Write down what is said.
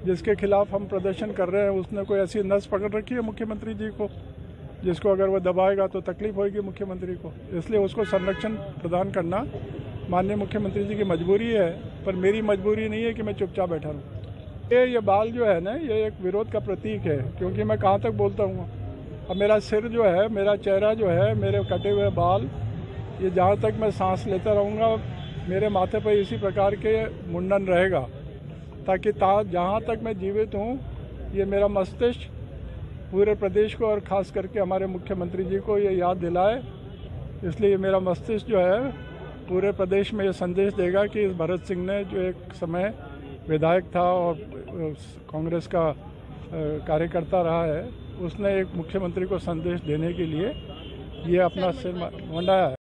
जिसके खिलाफ हम प्रदर्शन कर रहे हैं उसने कोई ऐसी नस पकड़ रखी है मुख्यमंत्री जी को जिसको अगर वो दबाएगा तो तकलीफ होगी मुख्यमंत्री को। इसलिए उसको संरक्षण प्रदान करना माननीय मुख्यमंत्री जी की मजबूरी है, पर मेरी मजबूरी नहीं है कि मैं चुपचाप बैठा रहूँ। ये बाल जो है ना, ये एक विरोध का प्रतीक है, क्योंकि मैं कहाँ तक बोलता हूँ। अब मेरा सिर जो है, मेरा चेहरा जो है, मेरे कटे हुए बाल, ये जहाँ तक मैं सांस लेता रहूँगा मेरे माथे पर इसी प्रकार के मुंडन रहेगा, ताकि जहाँ तक मैं जीवित हूँ ये मेरा मस्तिष्क पूरे प्रदेश को और ख़ास करके हमारे मुख्यमंत्री जी को ये याद दिलाए। इसलिए मेरा मस्तिष्क जो है पूरे प्रदेश में ये संदेश देगा कि इस भरत सिंह ने, जो एक समय विधायक था और कांग्रेस का कार्यकर्ता रहा है, उसने एक मुख्यमंत्री को संदेश देने के लिए ये अपना सिर मंडाया है।